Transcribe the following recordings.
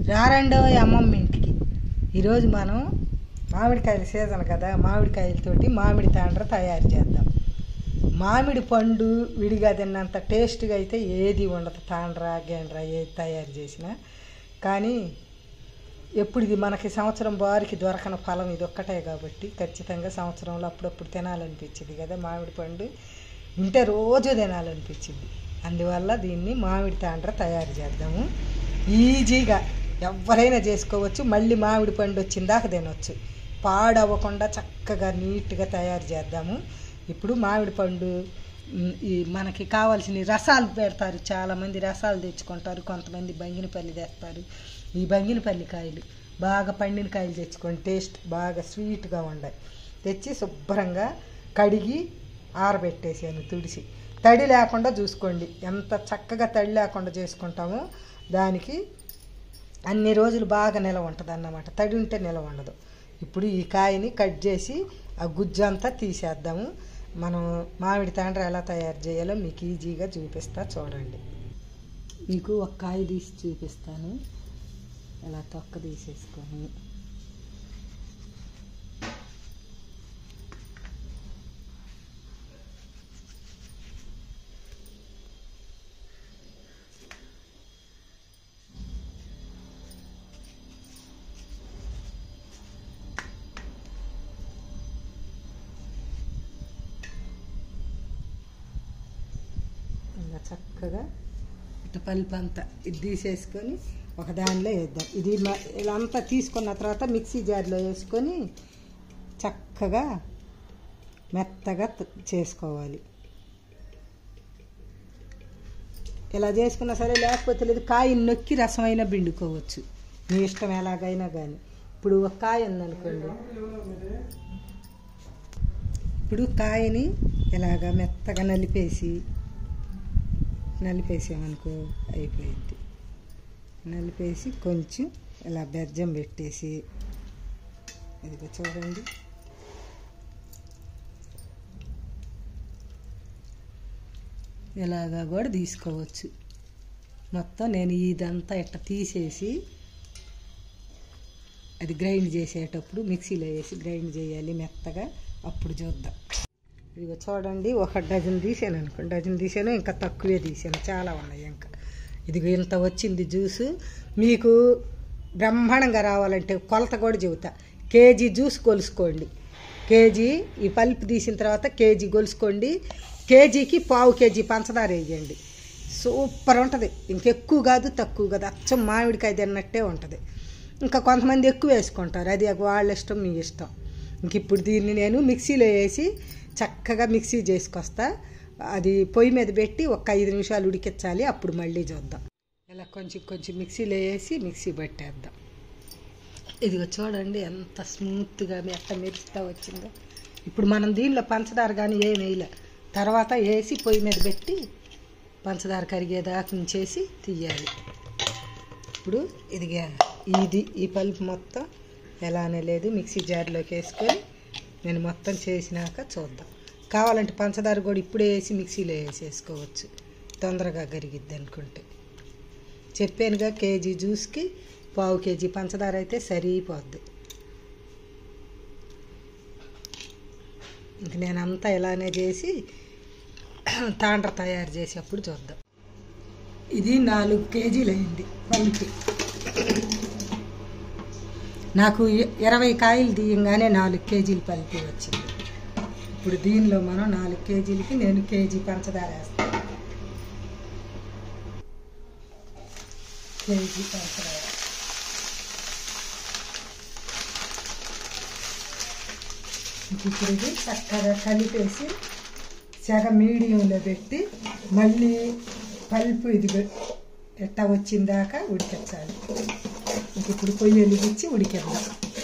రారండో అమ్మమ్మ ఇంటికి. ఈరోజు మనం మామిడికాయల సీజన్ కదా, మామిడికాయలతోటి మామిడి తాండ్ర తయారు చేద్దాం. మామిడి పండు విడిగా తిన్నంత టేస్ట్గా అయితే ఏది ఉండదు, తాండ్ర గేండ్ర ఏది తయారు చేసినా. కానీ ఎప్పుడు ఇది మనకి సంవత్సరం బారికి దొరకని ఫలం ఇది ఒక్కటే కాబట్టి ఖచ్చితంగా సంవత్సరంలో అప్పుడప్పుడు తినాలనిపించింది కదా. మామిడి పండు ఉంటే రోజు తినాలనిపించింది. అందువల్ల దీన్ని మామిడి తాండ్ర తయారు చేద్దాము. ఈజీగా ఎవరైనా చేసుకోవచ్చు. మళ్ళీ మామిడి పండు వచ్చిందాక తినవచ్చు, పాడవ్వకుండా చక్కగా నీట్గా తయారు చేద్దాము. ఇప్పుడు మామిడి పండు ఈ మనకి కావాల్సిన రసాలు పెడతారు, చాలామంది రసాలు తెచ్చుకుంటారు, కొంతమంది బంగినపల్లి తెస్తారు. ఈ బంగినపల్లి కాయలు బాగా పండిన కాయలు తెచ్చుకొని టేస్ట్ బాగా స్వీట్గా ఉండాయి. తెచ్చి శుభ్రంగా కడిగి ఆరబెట్టేసాను తుడిసి. తడి లేకుండా చూసుకోండి, ఎంత చక్కగా తడి లేకుండా చేసుకుంటామో దానికి అన్ని రోజులు బాగా నిలవ ఉంటుంది అన్నమాట. తడి ఉంటే నిలవ ఉండదు. ఇప్పుడు ఈ కాయని కట్ చేసి ఆ గుజ్జు అంతా తీసేద్దాము. మనం మామిడి తాండ్ర ఎలా తయారు చేయాలో మీకు ఈజీగా చూపిస్తా చూడండి. మీకు ఒక కాయ తీసి చూపిస్తాను. ఎలా తొక్క తీసేసుకొని చక్కగా ఇటు పల్పు అంతా ఇది తీసేసుకొని ఒక దానిలో వేద్దాం. ఇది ఇలా అంతా తీసుకున్న తర్వాత మిక్సీ జార్లో వేసుకొని చక్కగా మెత్తగా చేసుకోవాలి. ఇలా చేసుకున్నా సరే, లేకపోతే లేదు కాయని నొక్కి రసమైనా పిండుకోవచ్చు, మీ ఇష్టం ఎలాగైనా కానీ. ఇప్పుడు ఒక కాయ ఉందనుకోండి, ఇప్పుడు కాయని ఇలాగా మెత్తగా నలిపేసామనుకో అయిపోయింది. నలిపేసి కొంచెం ఇలా బెజ్జం పెట్టేసి ఇదిగో చూడండి, ఇలాగా కూడా తీసుకోవచ్చు. మొత్తం నేను ఇదంతా ఇట్లా తీసేసి అది గ్రైండ్ చేసేటప్పుడు మిక్సీలో వేసి గ్రైండ్ చేయాలి మెత్తగా, అప్పుడు చూద్దాం. ఇదిగో చూడండి, ఒక డజన్ తీసాను అనుకోండి, డజన్ తీసాను, ఇంకా తక్కువే తీసాను, చాలా ఉన్నాయి ఇంకా. ఇదిగో ఇంత వచ్చింది జ్యూసు. మీకు బ్రహ్మాండంగా రావాలంటే కొలత కూడా చెబుతా. కేజీ జ్యూస్ కొలుసుకోండి, కేజీ ఈ పల్పు తీసిన తర్వాత కేజీ కొలుసుకోండి. కేజీకి పావు కేజీ పంచదార వేయండి, సూపర్ ఉంటుంది. ఇంకెక్కువ కాదు తక్కువ కాదు, అచ్చం మామిడికాయ తిన్నట్టే ఉంటుంది. ఇంకా కొంతమంది ఎక్కువ వేసుకుంటారు, అది వాళ్ళ ఇష్టం, మీ ఇష్టం. ఇంక ఇప్పుడు దీన్ని నేను మిక్సీలో వేసి చక్కగా మిక్సీ చేసుకొస్తా. అది పొయ్యి మీద పెట్టి ఒక 5 నిమిషాలు ఉడికించాలి, అప్పుడు మళ్ళీ చూద్దాం. ఇలా కొంచెం మిక్సీలో వేసి మిక్సీ పట్టేద్దాం. ఇదిగో చూడండి ఎంత స్మూత్గా ఎట్ట మెరుస్తూ వచ్చిందో. ఇప్పుడు మనం దీనిలో పంచదార కానీ ఏం వేయలే, తర్వాత వేసి పొయ్యి మీద పెట్టి పంచదార కరిగేదాకా ఉంచేసి తీయాలి. ఇప్పుడు ఈ పల్పు మొత్తం ఎలానే లేదు, మిక్సీ జార్లోకి వేసుకొని నేను మొత్తం చేసినాక చూద్దాం. కావాలంటే పంచదార కూడా ఇప్పుడే వేసి మిక్సీలో వేసేసుకోవచ్చు, తొందరగా కరిగిద్ది అనుకుంటే. చెప్పానుగా, కేజీ జ్యూస్కి పావు కేజీ పంచదార అయితే సరిపోద్ది. ఇంక నేను అంతా ఇలానే చేసి తాండ్ర తయారు చేసేప్పుడు చూద్దాం. ఇది 4 కేజీలు అయింది పల్పు. నాకు 20 కాయలు తీయంగానే 4 కేజీలు పల్పు వచ్చింది. ఇప్పుడు దీనిలో మనం 4 కేజీలకి నేను కేజీ పంచదార వేస్తాను. కేజీ పంచదార ఇప్పుడు ఇది చక్కగా కలిపేసి సెగ మీడియంలో పెట్టి మళ్ళీ పల్పు ఇది ఎట్టా వచ్చిందాకా ఉడికించాలి. ఇప్పుడు పొయ్యి వెలిగించి ఉడికిద్దాం.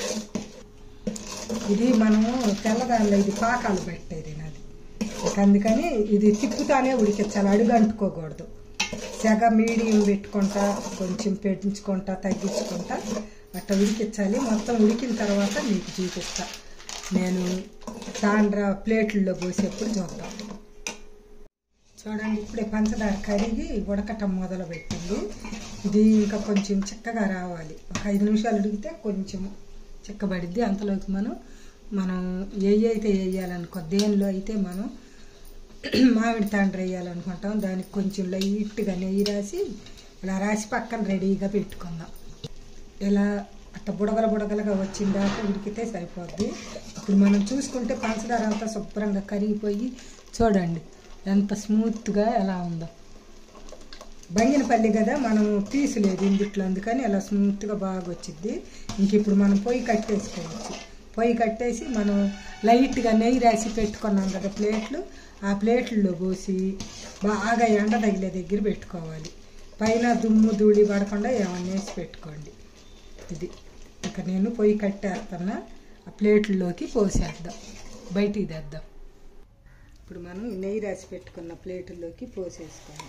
ఇది మనము తెల్లదానిలో ఇది పాకాలు పెట్టేది నాది, అందుకని ఇది తిప్పుతానే ఉడికించాలి, అడుగు అంటుకోకూడదు. సెగ మీడియం పెట్టుకుంటా, కొంచెం పెంచుకుంటా తగ్గించుకుంటా అట్లా ఉడికించాలి. మొత్తం ఉడికిన తర్వాత మీకు చూపిస్తా. నేను తాండ్ర ప్లేట్లలో పోసేప్పుడు చూద్దాం. చూడండి ఇప్పుడే పంచదార కరిగి ఉడకటం మొదలుపెట్టింది. ఇది ఇంకా కొంచెం చిక్కగా రావాలి. ఒక 5 నిమిషాలు ఉడికితే కొంచెం చిక్కబడిద్ది. అంతలోకి మనం అయితే వేయాలనుకో, దేనిలో అయితే మనం మామిడి తాండ్ర వేయాలనుకుంటాం దానికి కొంచెం లైట్గా నెయ్యి రాసి ఇలా రాసి పక్కన రెడీగా పెట్టుకుందాం. ఇలా అట్ట బుడగలుగా వచ్చిందాక ఉడికితే సరిపోద్ది. ఇప్పుడు మనం చూసుకుంటే పంచదార అంతా శుభ్రంగా కరిగిపోయి చూడండి ఎంత స్మూత్గా ఎలా ఉందో. బంగినపల్లి కదా, మనం తీసలేదు ఇందుట్లో, అందుకని అలా స్మూత్గా బాగా వచ్చింది. ఇంక ఇప్పుడు మనం పొయ్యి కట్టేసుకోవచ్చు. పొయ్యి కట్టేసి మనం లైట్గా నెయ్యి రాసి పెట్టుకున్నాం కదా ప్లేట్లు, ఆ ప్లేట్లలో పోసి బాగా ఎండ తగిలే దగ్గర పెట్టుకోవాలి. పైన దుమ్ము ధూళి పడకుండా ఏమన్నా వేసి పెట్టుకోండి. ఇది ఇక నేను పొయ్యి కట్టేస్తున్నా. ఆ ప్లేట్లలోకి పోసేద్దాం, బయటికి తెద్దాం. ఇప్పుడు మనం నెయ్యి రాసి పెట్టుకున్న ప్లేట్లోకి పోసేసుకోండి.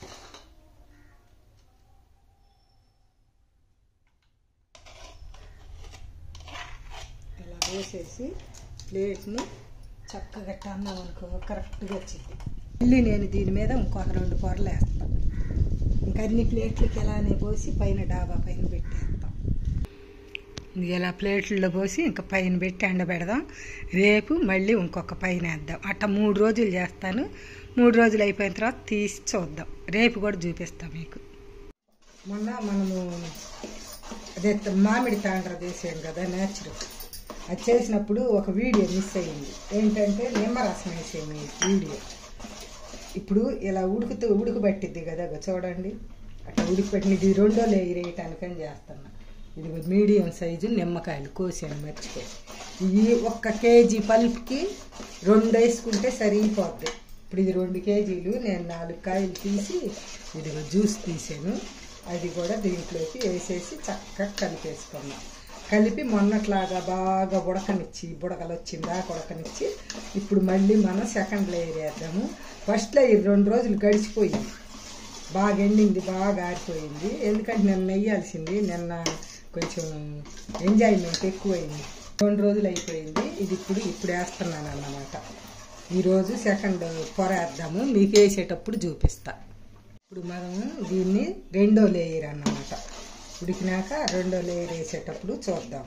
ఇలా పోసేసి ప్లేట్ని చక్కగా అన్నాం అనుకో కరెక్ట్గా వచ్చింది. మళ్ళీ నేను దీని మీద ఇంకొక 2 పొరలు వేస్తాను. ఇంకా అన్ని ప్లేట్లకి ఎలానే పోసి పైన డాబా పైన పెట్టేస్తాం. ఇలా ప్లేట్లలో పోసి ఇంకా పైన పెట్టి ఎండబెడదాం. రేపు మళ్ళీ ఇంకొక పైన వేద్దాం. అట్లా 3 రోజులు చేస్తాను. 3 రోజులు అయిపోయిన తర్వాత తీసి చూద్దాం. రేపు కూడా చూపిస్తాం మీకు. మొన్న మనము అదే మామిడి తాండ్ర చేసాం కదా నేచురల్, అది చేసినప్పుడు ఒక వీడియో మిస్ అయ్యింది. ఏంటంటే నిమ్మరసం వేసాము వీడియో. ఇప్పుడు ఇలా ఉడకబట్టిద్ది కదా, చూడండి అట్లా ఉడికిపెట్టినది 2వ లేయర్ వేయటానికని చేస్తున్నా. ఇది మీడియం సైజు నిమ్మకాయలు కోసాను మర్చిపోయి. ఇవి 1 కేజీ పల్ప్కి 2 వేసుకుంటే సరిపోద్ది. ఇప్పుడు ఇది 2 కేజీలు, నేను 4 కాయలు తీసి ఇదిగో జ్యూస్ తీసాను. అది కూడా దీంట్లోకి వేసేసి చక్కగా కలిపేసుకున్నాం. కలిపి మొన్నట్లాగా బాగా ఉడకనిచ్చి బుడగలు వచ్చిందా ఉడకనిచ్చి ఇప్పుడు మళ్ళీ మనం సెకండ్ లేయర్ వేద్దాము. ఫస్ట్ లేయర్ 2 రోజులు గడిచిపోయింది, బాగా ఎండింది, బాగా ఆరిపోయింది. ఎందుకంటే నేను నెయ్యాల్సింది, నిన్న కొంచెం ఎంజాయ్మెంట్ ఎక్కువైంది. 2 రోజులు అయిపోయింది. ఇది ఇప్పుడు వేస్తున్నాను అన్నమాట. ఈరోజు సెకండ్ పొర వేద్దాము, మీకు వేసేటప్పుడు చూపిస్తా. ఇప్పుడు మనం దీన్ని 2వ లేయర్ అన్నమాట. ఉడికినాక 2వ లేయర్ వేసేటప్పుడు చూద్దాం.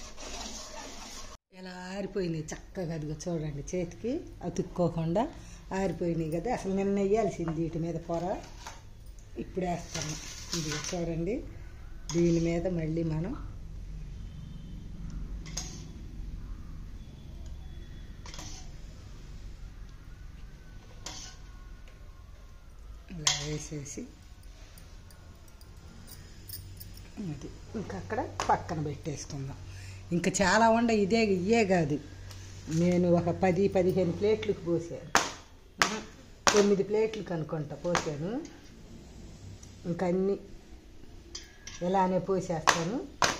ఇలా ఆరిపోయినాయి చక్కగా, అదిగో చూడండి చేతికి అతుక్కోకుండా ఆరిపోయినాయి కదా. అసలు నిన్న వేయాల్సింది వీటి మీద పొర, ఇప్పుడు వేస్తాము. ఇది చూడండి, దీని మీద మళ్ళీ మనం ఇలా వేసేసి అది ఇంకా అక్కడ పక్కన పెట్టేసుకుందాం. ఇంకా చాలా ఇయే కాదు, నేను ఒక 10-15 ప్లేట్లకు పోసాను. 9 ప్లేట్లకు అనుకుంటా పోసాను. ఇంకా అన్నీ ఇలానే పోసేస్తాను.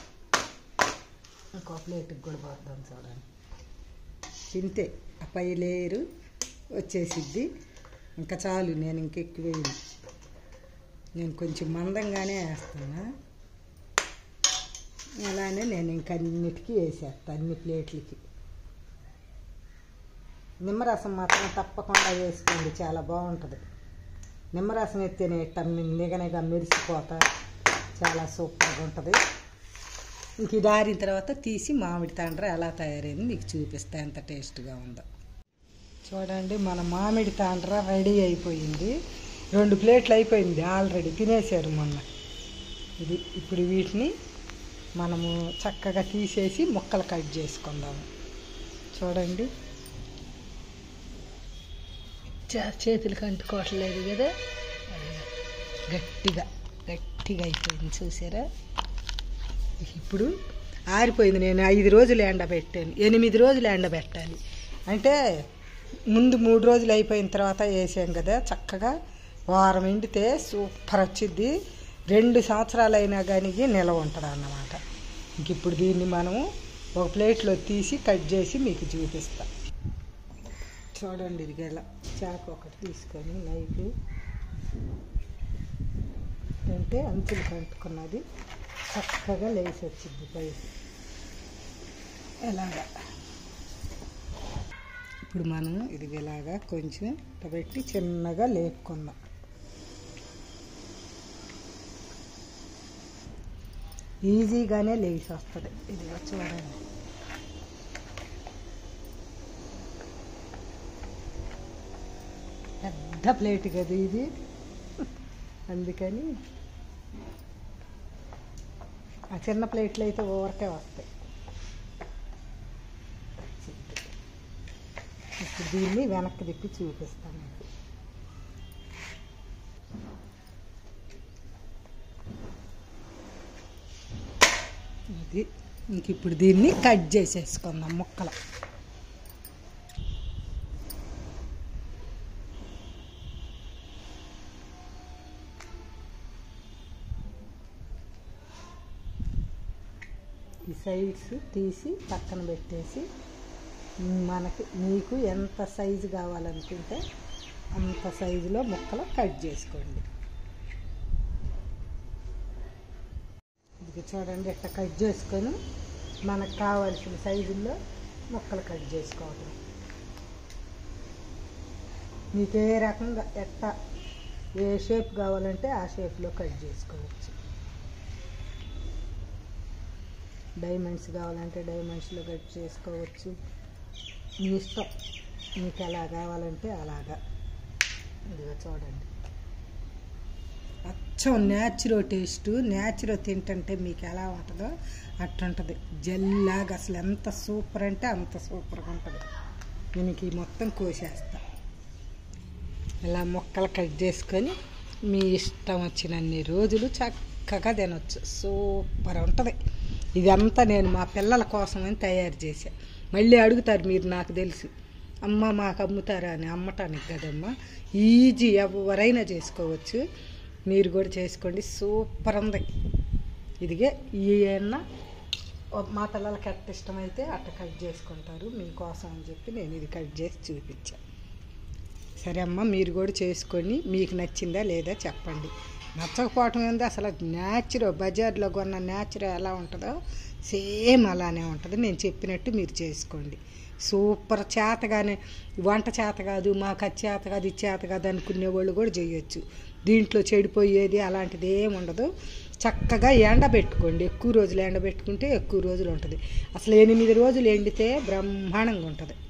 ఇంకో ప్లేట్కి కూడా పోతాను చూడండి. తింటే ఆ పై లేయరు వచ్చేసిద్ది. ఇంకా చాలు, నేను ఇంకెక్కువ వేయను. నేను కొంచెం మందంగానే వేస్తున్నా. అలానే నేను ఇంక అన్నిటికీ వేసేస్తాను, అన్ని ప్లేట్లకి. నిమ్మరసం మాత్రం తప్పకుండా వేసుకోండి, చాలా బాగుంటుంది. నిమ్మరసం ఎత్తేనే నిగనగా మెరిసిపోతా చాలా సూపర్గా ఉంటుంది. ఇంక ఇది ఆరిన తర్వాత తీసి మామిడి తాండ్ర ఎలా తయారైంది మీకు చూపిస్తా, ఎంత టేస్ట్గా ఉందో. చూడండి మన మామిడి తాండ్ర రెడీ అయిపోయింది. 2 ప్లేట్లు అయిపోయింది ఆల్రెడీ, తినేసారు మొన్న. ఇది ఇప్పుడు వీటిని మనము చక్కగా తీసేసి ముక్కలు కట్ చేసుకుందాము. చూడండి చేతులకు అంటుకోవట్లేదు కదా, గట్టిగా అయిపోయింది చూసారా. ఇప్పుడు ఆరిపోయింది. నేను 5 రోజులు ఎండబెట్టాను, 8 రోజులు ఎండబెట్టాలి. అంటే ముందు 3 రోజులు అయిపోయిన తర్వాత వేసాం కదా, చక్కగా వారం ఎండితే సూపర్ వచ్చిద్ది. 2 సంవత్సరాలు అయినా కానీ నిలవ ఉంటుంది అన్నమాట. ఇంక ఇప్పుడు దీన్ని మనము ఒక ప్లేట్లో తీసి కట్ చేసి మీకు చూపిస్తా. చూడండి ఇది గల చాకు ఒకటి తీసుకొని నైఫ్ అంటే అంచులు కట్టుకున్నది చక్కగా లేసి వచ్చింది పైకి. ఎలాగా ఇప్పుడు మనం ఇది ఇలాగా కొంచెం పెట్టి చిన్నగా లేపుకుందాం. ఈజీగానే లేచి వస్తుంది. ఇది చూడండి. పెద్ద ప్లేట్ కదా ఇది, అందుకని ఆ చిన్న ప్లేట్లు అయితే ఊరకే వస్తాయి. ఇప్పుడు దీన్ని వెనక్కి తిప్పి చూపిస్తాను. ఇది ఇంక ఇప్పుడు దీన్ని కట్ చేసేసుకుందాం ముక్కలు. ఈ సైడ్స్ తీసి పక్కన పెట్టేసి మీకు ఎంత సైజు కావాలనుకుంటే అంత సైజులో ముక్కలు కట్ చేసుకోండి. ఇది చూడండి, ఇట్లా కట్ చేసుకొని మనకు కావాల్సిన సైజుల్లో ముక్కలు కట్ చేసుకోవడం. మీకు ఏ రకంగా ఏ షేప్ కావాలంటే ఆ షేప్లో కట్ చేసుకోవచ్చు. డైమండ్స్ కావాలంటే డైమండ్స్లో కట్ చేసుకోవచ్చు. మీ ఇష్టం, మీకు ఎలా కావాలంటే అలాగా. ఇదిగో చూడండి, అచ్చం న్యాచురల్ టేస్ట్. న్యాచురల్ తింటుంటే మీకు ఎలా ఉంటుందో అట్టుంటుంది. జెల్లాగా అసలు ఎంత సూపర్ అంటే అంత సూపర్గా ఉంటుంది. నేను ఈ మొత్తం కోసేస్తా. ఇలా ముక్కలు కట్ చేసుకొని మీ ఇష్టం వచ్చినన్ని రోజులు చక్కగా తినొచ్చు. సూపర్ ఉంటుంది. ఇదంతా నేను మా పిల్లల కోసమని తయారు చేశాను. మళ్ళీ అడుగుతారు మీరు, నాకు తెలుసు, అమ్మ మాకు అమ్ముతారా అని. అమ్మటానికి కదమ్మా, ఈజీ, ఎవరైనా చేసుకోవచ్చు. మీరు కూడా చేసుకోండి, సూపర్ ఉంది. ఇదిగే ఈయన మా పిల్లలకి ఎట్ట ఇష్టమైతే అట్ట కట్ చేసుకుంటారు. మీకోసం అని చెప్పి నేను ఇది కట్ చేసి చూపించాను. సరే అమ్మ, మీరు కూడా చేసుకొని మీకు నచ్చిందా లేదా చెప్పండి. నచ్చకపోవటం ఏంది, అసలు న్యాచురల్ బజార్లో కొన్న న్యాచురల్ ఎలా ఉంటుందో సేమ్ అలానే ఉంటుంది. నేను చెప్పినట్టు మీరు చేసుకోండి. సూపర్. చేతగానే వంట చేత కాదు, మాకు అది చేత కాదు, ఇది చేత కాదు అనుకునే వాళ్ళు కూడా చేయొచ్చు. దీంట్లో చెడిపోయేది అలాంటిది ఏమి ఉండదు. చక్కగా ఎండబెట్టుకోండి. ఎక్కువ రోజులు ఎండబెట్టుకుంటే ఎక్కువ రోజులు ఉంటుంది. అసలు 8 రోజులు ఎండితే బ్రహ్మాండంగా ఉంటుంది.